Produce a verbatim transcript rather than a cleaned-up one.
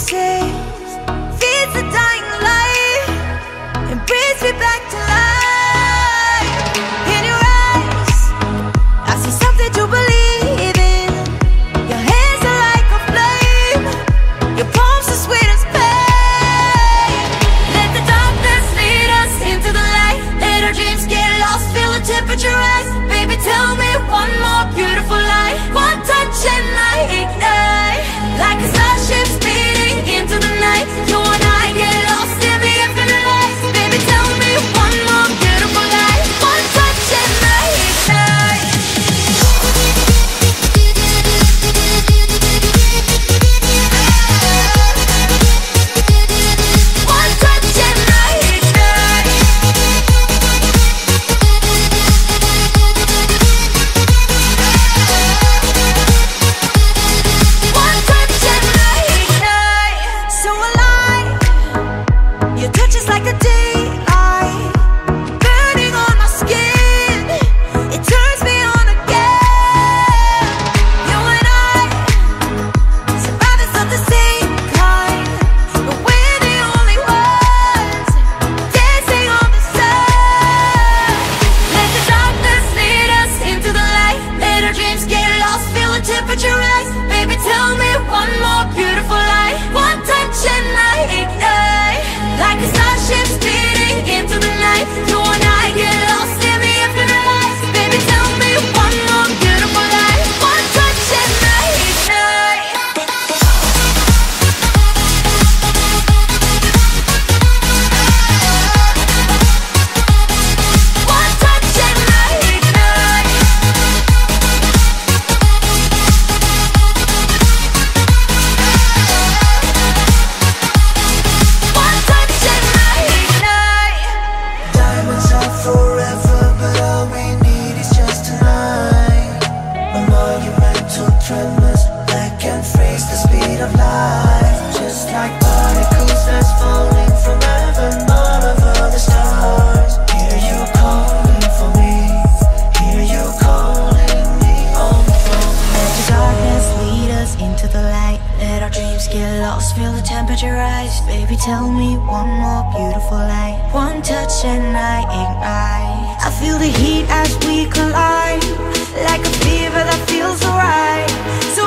kisses feeds the dying light and brings me back to life. In your eyes, I see something to believe in. Your hands are like a flame, your palms are sweet as pain. Let the darkness lead us into the light. Let our dreams get lost, feel the temperature rise. Baby, tell me one more beautiful lie. One touch and I ignite, like a starship speeding into the night. You and I get lost in the infinite light. Baby, tell me one more beautiful lie. One touch and I ignite. One touch and I ignite. One touch and I ignite. So alive, your touch is like a daylight, burning on my skin. It turns me on again. You and I, survivors of the same kind, but we're the only ones dancing on the sun. Let the darkness lead us into the light. Let our dreams get lost, feel the temperature rise. Baby, tell me one more beautiful lie. One touch and I ignite, like a starship speeding into the night. You and I get lost in the infinite light. Baby, tell me one more beautiful lie. One touch and I ignite. One touch and I ignite. One touch and I ignite. Diamonds are forever, but all we need is just tonight. A monumental tremors that can freeze the speed of light. Just like particles that's falling from heaven, all over the stars. Hear you calling for me, hear you calling me home from me. Let the darkness lead us into the light. Let our dreams get lost, feel the temperature rise. Baby, tell me one more beautiful lie. One touch and I ignite. I feel the heat as we collide, like a fever that feels alright. So